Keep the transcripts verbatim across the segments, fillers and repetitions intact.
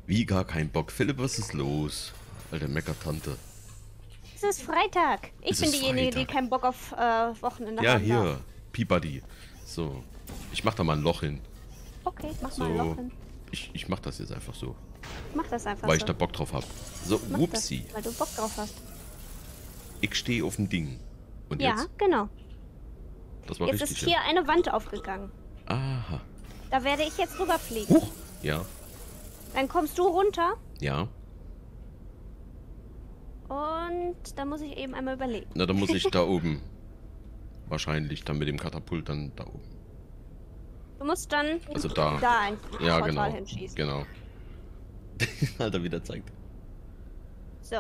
Wie gar kein Bock. Philipp, was ist los? Alte Meckertante. Es ist Freitag. Ich Es bin ist diejenige, Freitag. die keinen Bock auf äh, Wochenende Ja, haben darf. hier. Peabody. So. Ich mach da mal ein Loch hin. Okay, mach So. mal ein Loch hin. Ich, ich mach das jetzt einfach so. Mach das einfach Weil so. ich da Bock drauf hab. So, Mach whoopsie. das, weil du Bock drauf hast. Ich stehe auf dem Ding. Und Ja, jetzt? genau. Das war Jetzt richtig. ist hier eine Wand aufgegangen. Ja. Aha. Da werde ich jetzt rüberfliegen. Huch. Ja. Dann kommst du runter Ja. und dann muss ich eben einmal überlegen. Na, dann muss ich da oben. Wahrscheinlich dann mit dem Katapult dann da oben. Du musst dann Also da. da ein Ja, Portal genau. hinschießen. Genau. Alter, wie der zeigt. So.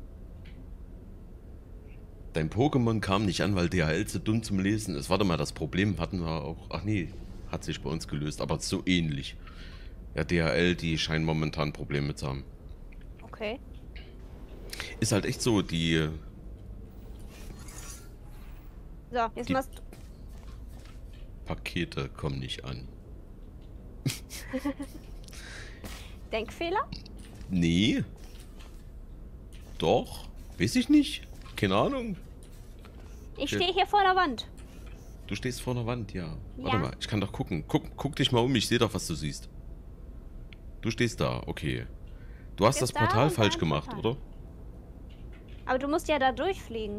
Dein Pokémon kam nicht an, weil D H L zu dumm zum Lesen ist. Warte mal, das Problem hatten wir auch. Ach nee, hat sich bei uns gelöst, aber so ähnlich. Ja, D H L, die scheinen momentan Probleme zu haben. Okay. Ist halt echt so, die. So, jetzt Die- machst Pakete kommen nicht an. Denkfehler? Nee. Doch. Weiß ich nicht. Keine Ahnung. Ich Okay. stehe hier vor der Wand. Du stehst vor der Wand, ja. Warte Ja. mal, ich kann doch gucken. Guck, guck dich mal um, ich sehe doch, was du siehst. Du stehst da, okay. Du hast Stehst das da Portal und falsch da ein gemacht, Portal. oder? Aber du musst ja da durchfliegen.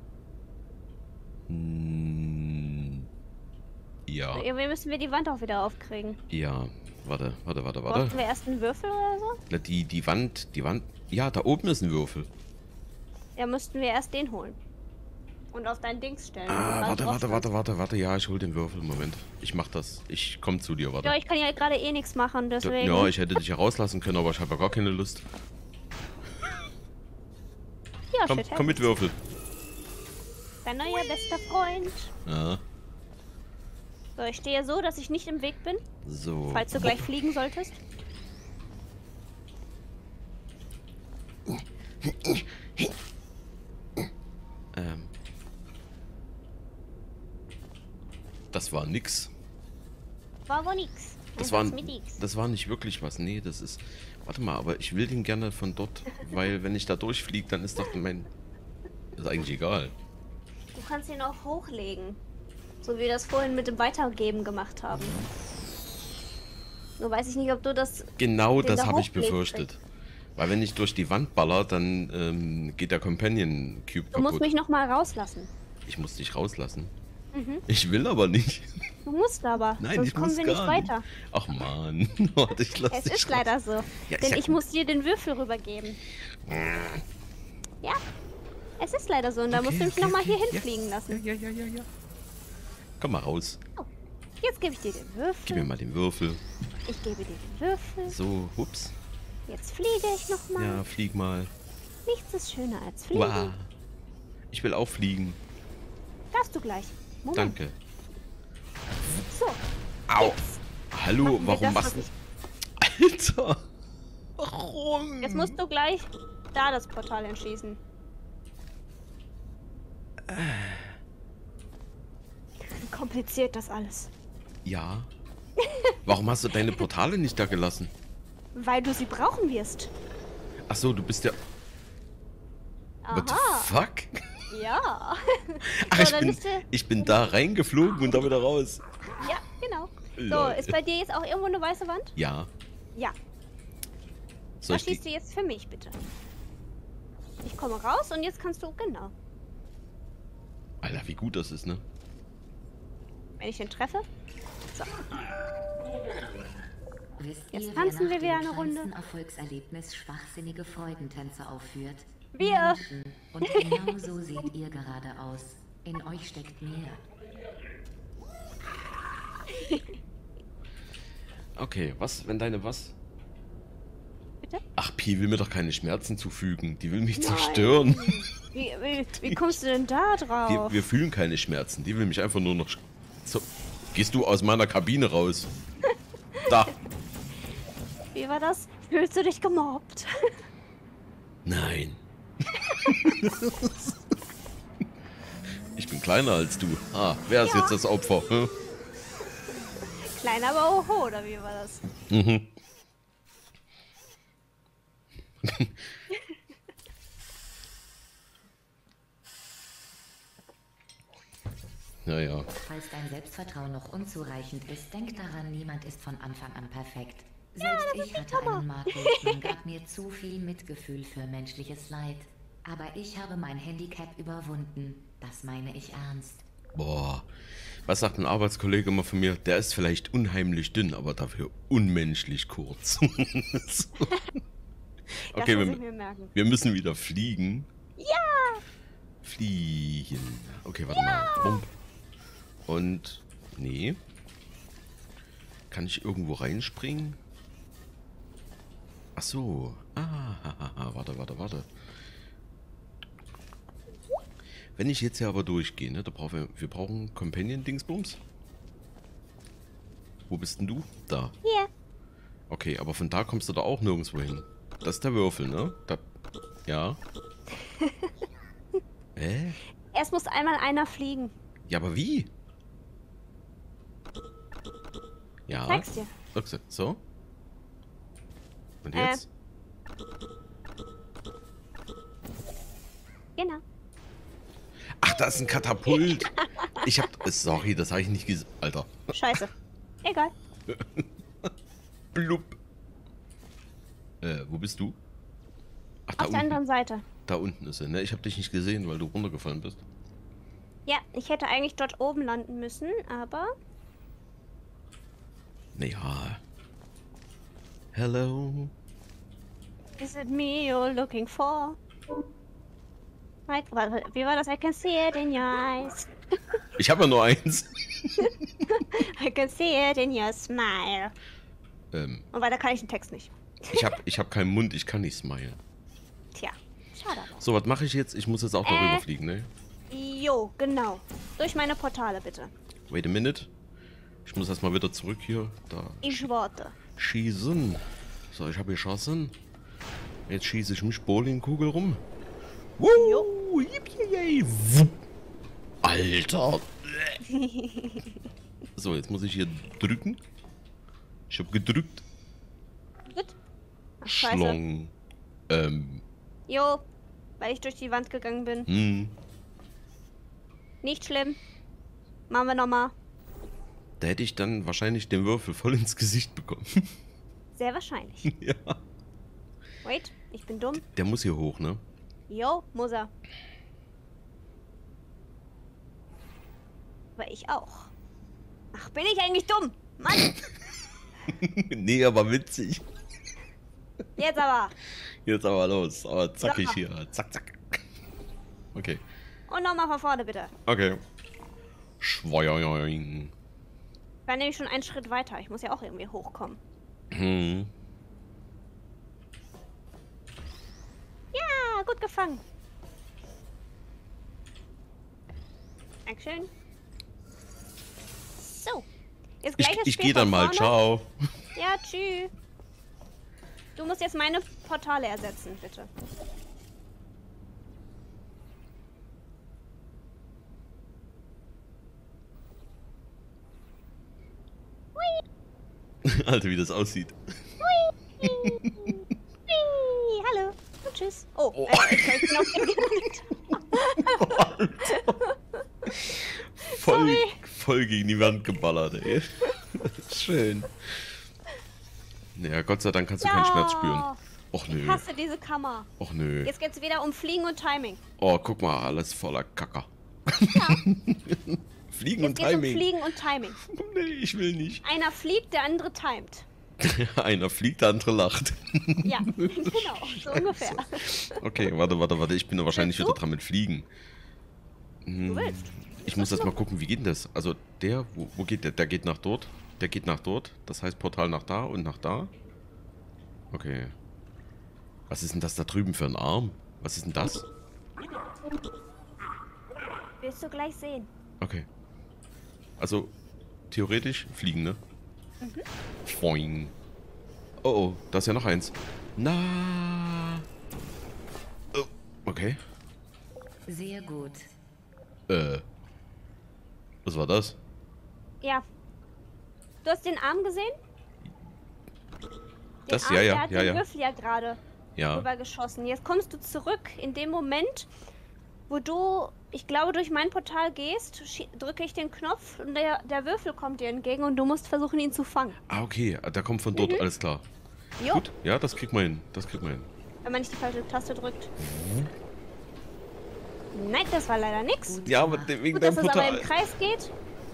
Hm, ja. Irgendwie müssen wir die Wand auch wieder aufkriegen. Ja. Warte, warte, warte, Brauchen warte. wir erst einen Würfel oder so? Na, die, die Wand, die Wand. Ja, da oben ist ein Würfel. Ja, müssten wir erst den holen. Und auf dein Dings stellen. Ah, wo du warte, gerade warte, drauf warte, warte, warte. Ja, ich hol den Würfel. Moment. Ich mach das. Ich komm zu dir, standst. warte. Ja, ich kann ja gerade eh nichts machen, deswegen. Ja, ich hätte dich ja rauslassen können, aber ich habe ja gar keine Lust. Ja, Komm, shit komm mit happens. Würfel. Dein neuer bester Freund. Ja. So, ich stehe so, dass ich nicht im Weg bin, So. falls du gleich fliegen solltest. Ähm. Das war nix. War wohl nix. Das Einfach war, mit nix. das war nicht wirklich was. Nee, das ist. Warte mal, aber ich will den gerne von dort, weil wenn ich da durchfliege, dann ist doch mein. Ist eigentlich egal. Du kannst ihn auch hochlegen. So wie wir das vorhin mit dem Weitergeben gemacht haben. Nur weiß ich nicht, ob du das... Genau den das da habe ich hochlegst. befürchtet. Weil wenn ich durch die Wand baller, dann ähm, geht der Companion Cube Du musst kaputt. mich noch mal rauslassen. Ich muss dich rauslassen. Mhm. Ich will aber nicht. Du musst aber, Nein, sonst ich kommen muss wir gar nicht weiter. Ach man, warte, ich lass Es dich ist raus. leider so. Ja, ist denn ja ich gut. muss dir den Würfel rübergeben. Ja, es ist leider so. Und da Okay, musst du mich okay, noch mal okay. hier Ja. hinfliegen lassen. Ja, ja, ja, ja. Komm mal raus. Jetzt gebe ich dir den Gib mir Würfel. mal den Würfel. Ich gebe dir den Würfel. So, hups. Jetzt fliege ich noch mal. Ja, flieg mal. Nichts ist schöner als fliegen. Wow. Ich will auch fliegen. Darfst du gleich. Moment. Danke. So, Au. jetzt. Hallo, Machen wir warum das, machst was du... Alter. Warum? Jetzt musst du gleich da das Portal entschießen. Kompliziert das alles. Ja. Warum hast du deine Portale nicht da gelassen? Weil du sie brauchen wirst. Ach so, du bist ja... What the Aha, fuck? ja. Ach, So, ich dann bin, müsste- ich bin da reingeflogen und da wieder raus. Ja, genau. So, Lol. ist bei dir jetzt auch irgendwo eine weiße Wand? Ja. Ja. Soll Das ich schießt die... du jetzt für mich, bitte. Ich komme raus und jetzt kannst du, genau. Alter, wie gut das ist, ne? Wenn ich den treffe. So. Wisst Jetzt ihr, tanzen wer wir nach wieder dem eine Runde. kleinsten Erfolgserlebnis schwachsinnige Freudentänze aufführt? Wir. Menschen. Und genau so seht ihr gerade aus. In euch steckt mehr. Okay, was, wenn deine was? Bitte? Ach, Pi will mir doch keine Schmerzen zufügen. Die will mich Nein. zerstören. Wie, wie, wie kommst du denn da drauf? Wir, wir fühlen keine Schmerzen. Die will mich einfach nur noch... sch- So. Gehst du aus meiner Kabine raus? Da. Wie war das? Fühlst du dich gemobbt? Nein. Ich bin kleiner als du. Ah, wer ist Ja. jetzt das Opfer? Hm? Klein, aber oho, oder wie war das? Mhm. Naja. Falls dein Selbstvertrauen noch unzureichend ist, denk daran, niemand ist von Anfang an perfekt. Selbst ich hatte einen Makel. Man gab mir zu viel Mitgefühl für menschliches Leid. Aber ich habe mein Handicap überwunden. Das meine ich ernst. Boah. Was sagt ein Arbeitskollege immer von mir? Der ist vielleicht unheimlich dünn, aber dafür unmenschlich kurz. So. Okay, das muss wir, ich mir merken. wir müssen wieder fliegen. Ja! Fliegen. Okay, warte mal. Bump. Und... Nee. Kann ich irgendwo reinspringen? Ach so. Ah, hahaha. Warte, warte, warte. Wenn ich jetzt hier aber durchgehe, ne, da brauchen wir, wir brauchen Companion-Dingsbums. Wo bist denn du? Da. Hier. Okay, aber von da kommst du da auch nirgendwo hin. Das ist der Würfel, ne? Da, ja. Hä? Erst muss einmal einer fliegen. Ja, aber wie? Ja. Zeig's dir. Okay, so. Und Äh. jetzt? Genau. Ach, da ist ein Katapult. Ich hab... Sorry, das habe ich nicht gesehen. Alter. Scheiße. Egal. Blub. Äh, wo bist du? Ach, da Auf der unten. anderen Seite. Da unten ist er, ne? Ich habe dich nicht gesehen, weil du runtergefallen bist. Ja, ich hätte eigentlich dort oben landen müssen, aber... Naja. Hello. Is it me you're looking for? Like, warte, wie war das? I can see it in your eyes. Ich habe ja nur eins. I can see it in your smile. ähm, Und weiter kann ich den Text nicht. ich habe ich hab keinen Mund, ich kann nicht smilen. Tja, schade aber. So, was mache ich jetzt? Ich muss jetzt auch Äh. darüber fliegen, ne? Jo, genau. Durch meine Portale, bitte. Wait a minute. Ich muss erstmal wieder zurück hier. Da. Ich warte. Schießen. So, ich habe geschossen. Jetzt schieße ich mich Bowlingkugel rum. Woo! Yippie! Wupp. Alter! So, jetzt muss ich hier drücken. Ich habe gedrückt. Gut. Ach, scheiße. Schlong. Ähm. Jo, weil ich durch die Wand gegangen bin. Hm. Nicht schlimm. Machen wir nochmal. Da hätte ich dann wahrscheinlich den Würfel voll ins Gesicht bekommen. Sehr wahrscheinlich. Ja. Wait, ich bin dumm. Der muss hier hoch, ne? Jo, muss er. Aber ich auch. Ach, bin ich eigentlich dumm? Mann, Nee, aber witzig. jetzt aber. Jetzt aber los. Aber zackig Ja. hier. Zack, zack. Okay. Und nochmal von vorne, bitte. Okay. Schwoioing. Ich war nämlich schon einen Schritt weiter. Ich muss ja auch irgendwie hochkommen. Hm. Ja, gut gefangen. Dankeschön. So. Jetzt Ich, gleich das ich Spiel gehe dann von mal. vorne. Ciao. Ja, tschüss. Du musst jetzt meine Portale ersetzen, bitte. Alter, wie das aussieht. Hui, hallo. Und tschüss. Oh, Oh. äh, ich bin auf den Voll, Sorry. voll gegen die Wand geballert, ey. Schön. Naja, Gott sei Dank kannst du keinen Schmerz spüren. Och Ich nö. hasse diese Kammer. Och nö. Jetzt geht's wieder um Fliegen und Timing. Oh, guck mal, alles voller Kacker. Fliegen Jetzt und geht's um Timing. Fliegen und Timing. Nee, ich will nicht. Einer fliegt, der andere timet. Einer fliegt, der andere lacht. Ja, genau, so ungefähr. Okay, warte, warte, warte. Ich bin da wahrscheinlich Willst du? wieder dran mit Fliegen. Hm, Du willst. Ich muss erst mal gucken, wie geht denn das? Also der, wo, wo geht der? Der geht nach dort. Der geht nach dort. Das heißt Portal nach da und nach da. Okay. Was ist denn das da drüben für ein Arm? Was ist denn das? Wirst du gleich sehen. Okay. Also, theoretisch fliegen, ne? Mhm. Foing. Oh, oh, da ist ja noch eins. Na. Oh, okay. Sehr gut. Äh. Was war das? Ja. Du hast den Arm gesehen? Den Das, Arm, ja, ja, der hat ja, den ja. Würfel ja gerade. Ja. rübergeschossen. Jetzt kommst du zurück in dem Moment, wo du, ich glaube, durch mein Portal gehst, drücke ich den Knopf und der, der Würfel kommt dir entgegen und du musst versuchen, ihn zu fangen. Ah, okay. Der kommt von dort, Mhm. alles klar. Jo, Gut, ja, das kriegt man hin. Das kriegt man hin. wenn man nicht die falsche Taste drückt. Nein, das war leider nix. Ja, aber de- wegen Gut, deinem dass es aber im Portal. Kreis geht.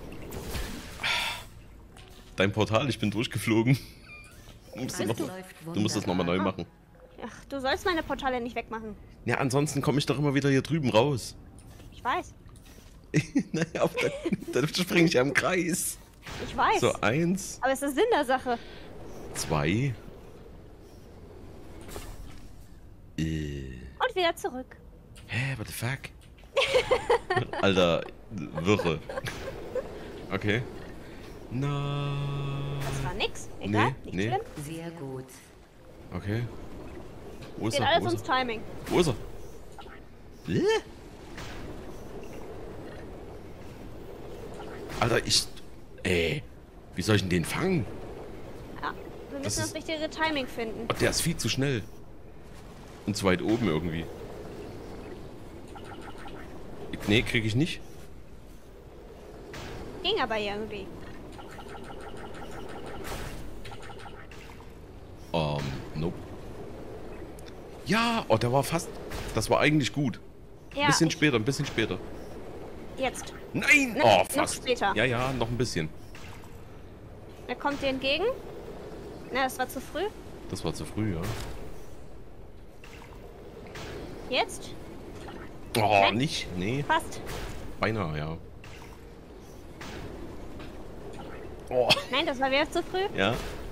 Dein Portal, ich bin durchgeflogen. Du musst, Alles noch, läuft du musst das nochmal neu wunderbar. machen. Ach, du sollst meine Portale nicht wegmachen. Ja, ansonsten komme ich doch immer wieder hier drüben raus. Ich weiß. Naja, aber dann, dann springe ich ja im Kreis. Ich weiß. So, eins, Aber es ist Sinn der Sache. zwei. Äh. Und wieder zurück. Hä, what the fuck? Alter, Wirre. Okay. Na. Das war nix. Egal, Nee, nicht nee. schlimm. Sehr gut. Okay. Wo ist Geht er? alles Wo ist ums er? Timing. Wo ist er? Äh? Alter, ich. Ey. Wie soll ich denn den fangen? Ja, wir Das müssen das ist- richtige Timing finden. Oh, der ist viel zu schnell. Und zu weit oben irgendwie. Nee, krieg ich nicht. Ging aber irgendwie. Ähm, nope. Ja, oh, der war fast. Das war eigentlich gut. Ja, bisschen ich- später, ein bisschen später. jetzt. Nein! Nein, Oh, noch fast. später. Ja, ja, noch ein bisschen. Er kommt dir entgegen. Na, das war zu früh. Das war zu früh, ja. Jetzt? Oh, Nein. nicht? Nee, Fast. beinahe, ja. Oh, Nein, das war wieder zu früh. ja.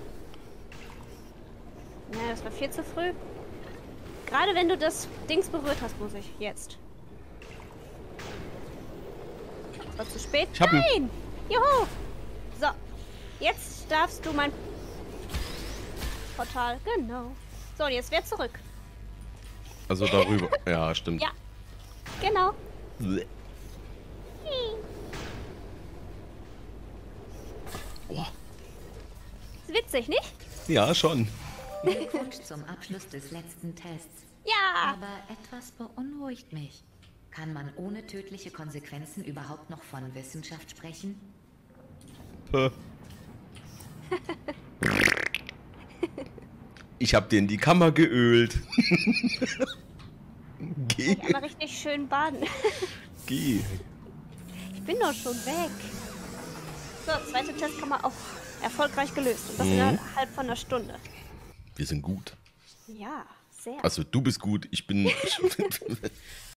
Na, das war viel zu früh. Gerade wenn du das Dings berührt hast, muss ich. Jetzt. Das war zu spät. Ich hab ihn. Nein! Juhu! So. Jetzt darfst du mein Portal. Genau. So, und jetzt wieder zurück. Also darüber. Ja, stimmt. Ja. Genau. Bleh. Oh, Ist witzig, nicht? ja, schon. Glückwunsch zum Abschluss des letzten Tests. Ja. Aber etwas beunruhigt mich. Kann man ohne tödliche Konsequenzen überhaupt noch von Wissenschaft sprechen? Puh. Ich hab dir in die Kammer geölt. Geh, Mal richtig schön baden. geh. Ich bin doch schon weg. So, zweite Testkammer auch erfolgreich gelöst. Und das Mhm. innerhalb von einer Stunde. Wir sind gut. Ja, sehr. Also du bist gut, ich bin... Ich,